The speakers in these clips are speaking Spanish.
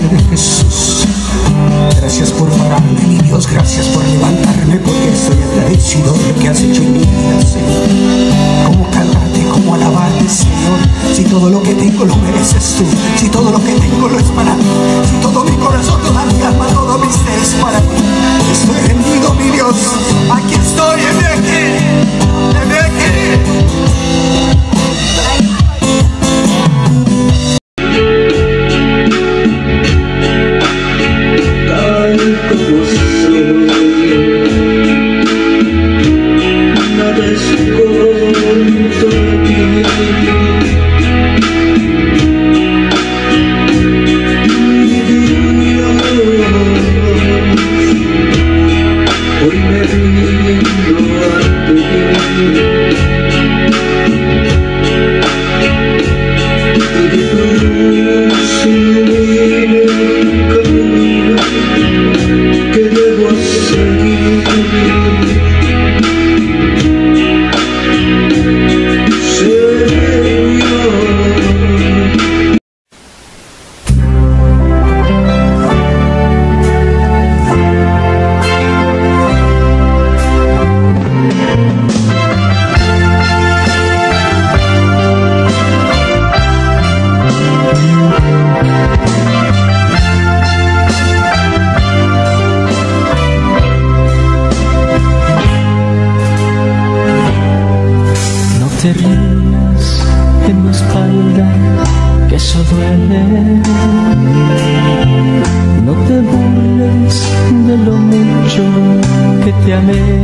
de Jesús. Gracias por pararme, mi Dios, gracias por levantarme, porque estoy agradecido de lo que has hecho en mi vida, Señor. ¿Cómo cantarte, cómo alabarte, Señor? Si todo lo que tengo lo mereces tú, si todo lo que tengo lo es para mí, si todo mi corazón, toda mi alma, todo mi ser es para ti. Estoy rendido, mi Dios, aquí estoy, heme aquí, heme aquí. te rías en mi espalda, que eso duele. No te burles de lo mucho que te amé,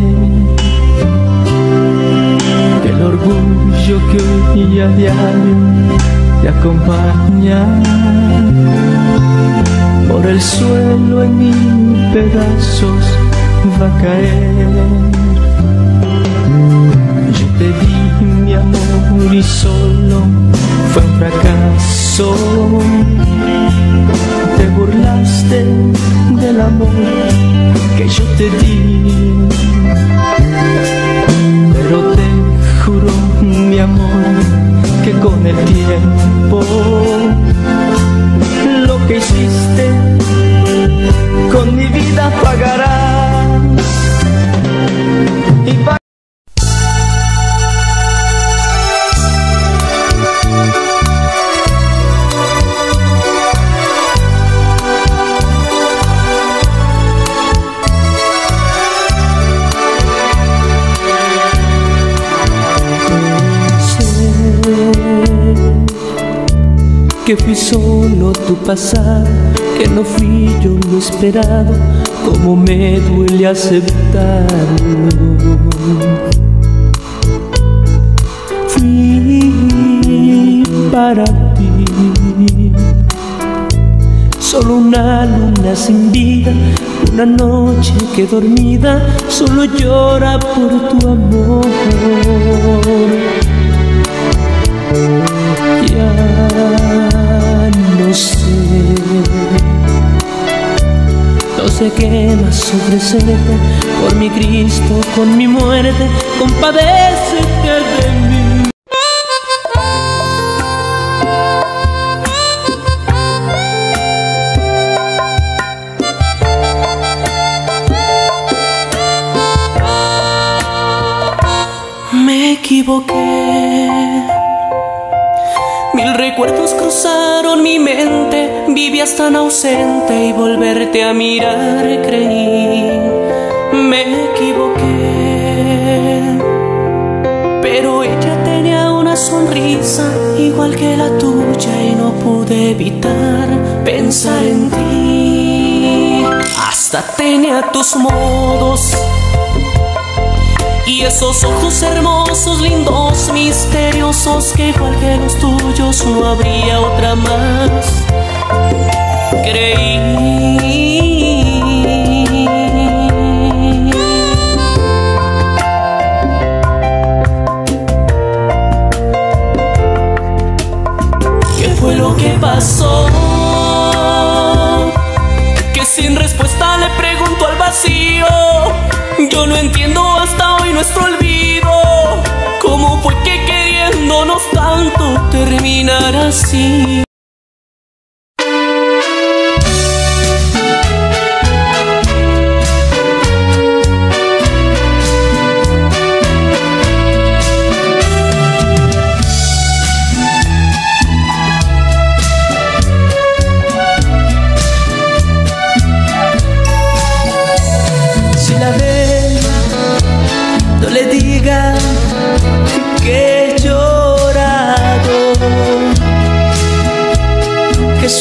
del orgullo que hoy a diario te acompaña. Por el suelo en 1000 pedazos va a caer. Yo te di mi amor y solo fue un fracaso. Te burlaste del amor que yo te di, pero te juro, mi amor, que con el tiempo lo que hiciste con mi vida pagarás. Que fui solo tu pasar, que no fui yo lo esperado, como me duele aceptarlo. Fui para ti solo una luna sin vida, una noche que dormida solo llora por tu amor. Ya no sé qué más ofrecerte, por mi Cristo, con mi muerte, compadécete de mí. Me equivoqué. 1000 recuerdos cruzaron mi mente, vivías tan ausente y volverte a mirar creí. Me equivoqué, pero ella tenía una sonrisa igual que la tuya y no pude evitar pensar en ti. Hasta tenía tus modos y esos ojos hermosos, lindos, misteriosos, que igual que los tuyos no habría otra más. Creí ¿qué fue lo que pasó? Que sin respuesta le pregunto al vacío. Yo no entiendo hasta hoy nuestro olvido. ¿Cómo fue que queriéndonos tanto terminar así?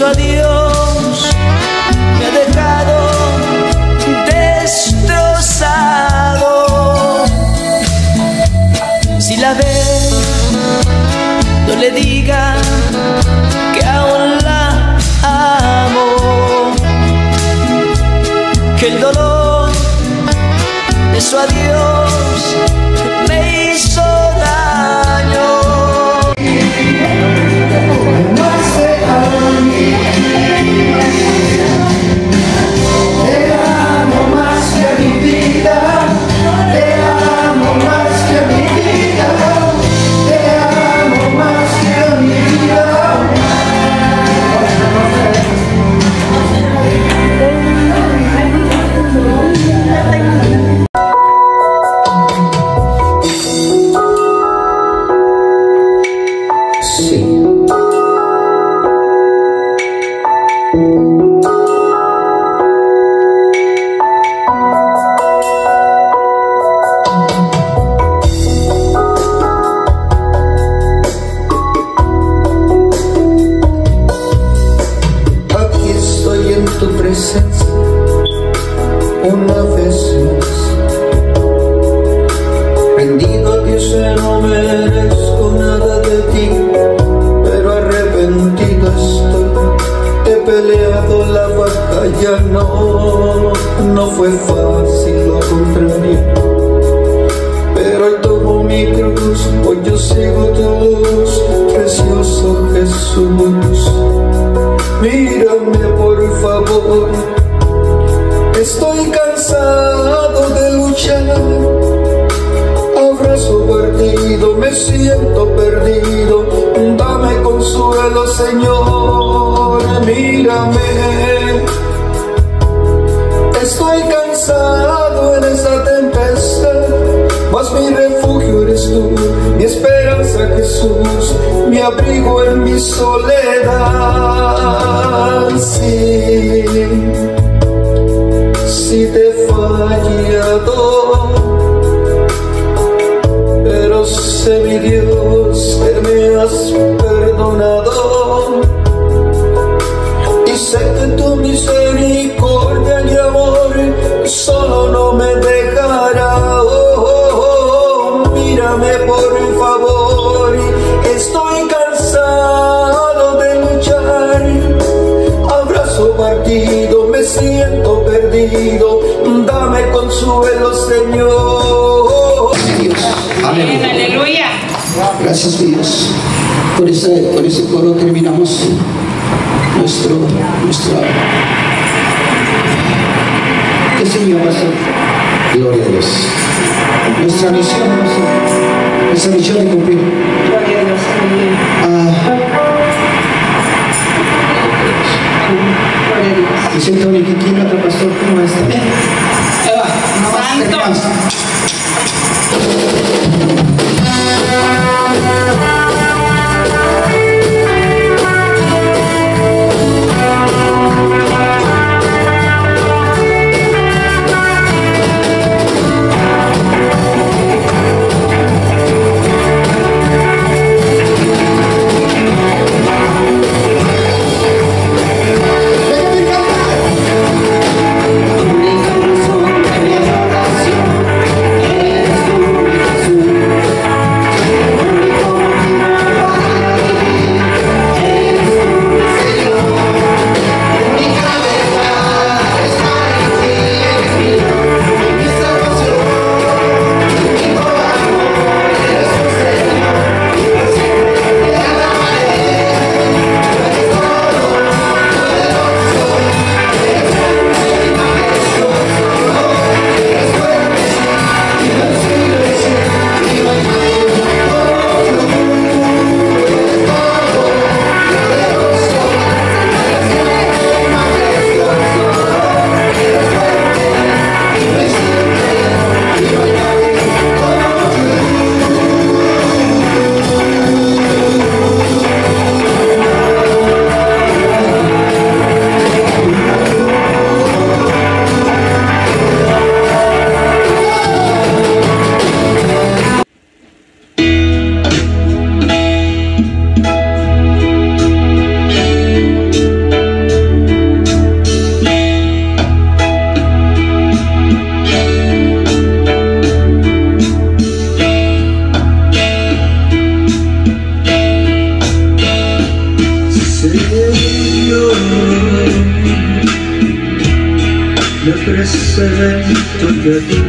su adiós me ha dejado destrozado. Si la ve, no le diga que aún la amo, que el dolor de su adiós me hizo daño. Te amo más que a mi vida, te amo más que a mi vida, te amo más que a mi vida. Sí. Aquí estoy en tu presencia una vez más, rendido a Dios, no merezco nada de ti, pero arrepentido estoy. He peleado la batalla, no fue fácil, lo contrario, pero Él tomó mi cruz, hoy yo sigo tu luz, precioso Jesús. Mírame por favor, estoy cansado de luchar, abrazo partido, me siento perdido, dame consuelo Señor, mírame. Estoy cansado en esta tempestad, mas mi refugio eres tú, mi esperanza Jesús, mi abrigo en mi soledad. Sí, te he fallado, pero sé mi Dios que me has perdonado, y sé que tu misericordia y amor solo no me dejará. Mírame por favor, estoy cansado de luchar, abrazo partido, me siento perdido, dame consuelo Señor. Dios. Amén. Aleluya. Gracias Dios. Por ese coro terminamos nuestra ¿qué señor va a hacer? Gloria a Dios. Nuestra misión de cumplir. Gloria a Dios. Gloria a Dios. Me siento bien, que quién otro pastor, ¿cómo está? Ahí va, nomás terminamos. presento a ti,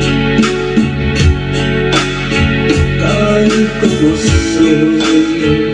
tal como soy.